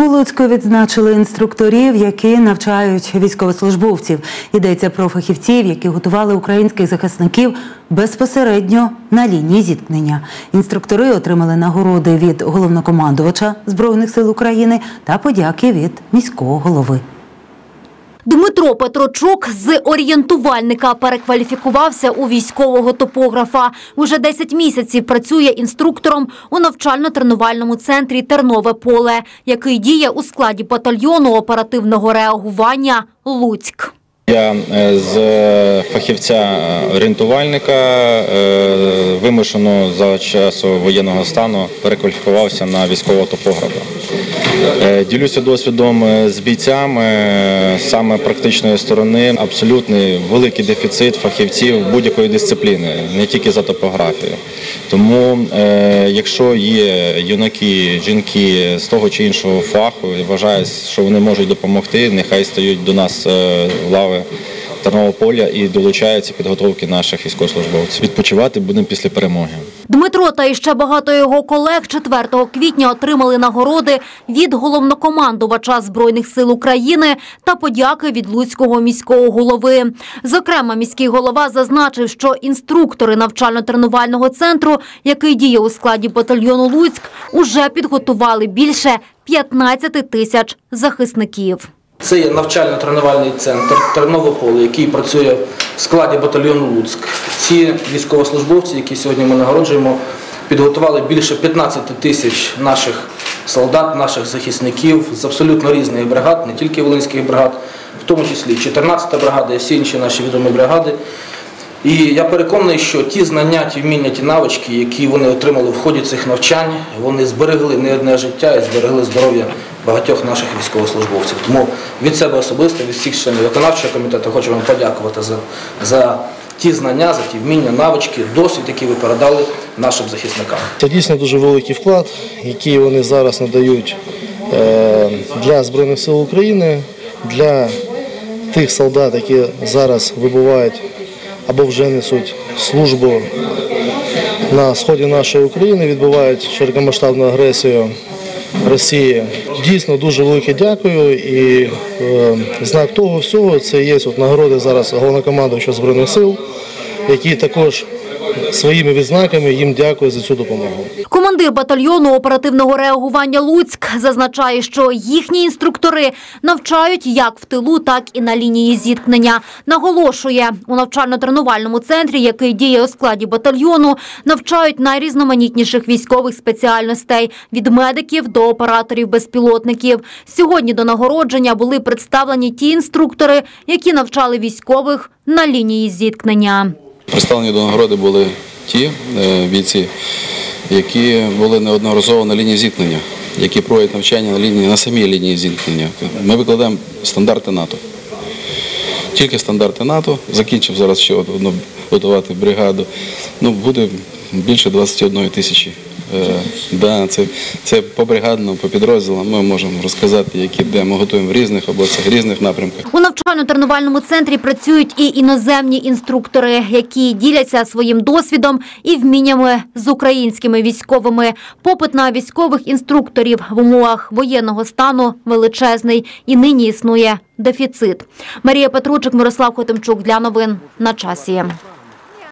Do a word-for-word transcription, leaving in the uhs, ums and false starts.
У Луцьку відзначили інструкторів, які навчають військовослужбовців. Йдеться про фахівців, які готували українських захисників безпосередньо на лінії зіткнення. Інструктори отримали нагороди від головнокомандувача Збройних сил України та подяки від міського голови. Дмитро Петрочук з орієнтувальника перекваліфікувався у військового топографа. Уже десять місяців працює інструктором у навчально-тренувальному центрі «Тернове поле», який діє у складі батальйону оперативного реагування «Луцьк». Я з фахівця-орієнтувальника вимушено за часу воєнного стану перекваліфікувався на військового топографа. Ділюся досвідом з бійцями саме практичної сторони. Абсолютний великий дефіцит фахівців будь-якої дисципліни, не тільки за топографію. Тому, якщо є юнаки, жінки з того чи іншого фаху, я вважаю, що вони можуть допомогти, нехай стають до нас в лави Тернового поля і долучаються підготовки наших військовослужбовців. Відпочивати будемо після перемоги. Дмитро та іще багато його колег четвертого квітня отримали нагороди від головнокомандувача Збройних сил України та подяки від Луцького міського голови. Зокрема, міський голова зазначив, що інструктори навчально-тренувального центру, який діє у складі батальйону «Луцьк», уже підготували більше п'ятнадцяти тисяч захисників. Це є навчально-тренувальний центр «Тернове поле», який працює в складі батальйону «Луцьк». Ці військовослужбовці, які сьогодні ми нагороджуємо, підготували більше п'ятнадцяти тисяч наших солдат, наших захисників з абсолютно різних бригад, не тільки волинських бригад, в тому числі чотирнадцята бригада і всі інші наші відомі бригади. І я переконаний, що ті знання, ті вміння, ті навички, які вони отримали в ході цих навчань, вони зберегли не одне життя і зберегли здоров'я багатьох наших військовослужбовців. Тому від себе особисто, від всіх членів виконавчого комітету хочу вам подякувати за, за ті знання, за ті вміння, навички, досвід, який ви передали нашим захисникам. Це дійсно дуже великий вклад, який вони зараз надають для Збройних сил України, для тих солдат, які зараз вибувають або вже несуть службу на сході нашої України, відбувають широкомасштабну агресію Росії. Дійсно дуже велике дякую, і е, знак того всього це є от нагороди зараз головнокомандувача Збройних сил, які також своїми відзнаками їм дякую за цю допомогу. Командир батальйону оперативного реагування «Луцьк» зазначає, що їхні інструктори навчають як в тилу, так і на лінії зіткнення. Наголошує, у навчально-тренувальному центрі, який діє у складі батальйону, навчають найрізноманітніших військових спеціальностей – від медиків до операторів безпілотників. Сьогодні до нагородження були представлені ті інструктори, які навчали військових на лінії зіткнення. Представлені до нагороди були ті бійці, які були неодноразово на лінії зіткнення, які проводять навчання на лінії, на самій лінії зіткнення. Ми викладаємо стандарти НАТО. Тільки стандарти НАТО. Закінчив зараз ще одну готувати бригаду. Ну, буде більше двадцяти однієї тисячі. Да, це, це по бригадному, по підрозділам ми можемо розказати, які де ми готуємо в різних областях, різних напрямках. У навчально-тренувальному центрі працюють і іноземні інструктори, які діляться своїм досвідом і вміннями з українськими військовими. Попит на військових інструкторів в умовах воєнного стану величезний і нині існує дефіцит. Марія Петручик, Мирослав Хотимчук для новин на часі.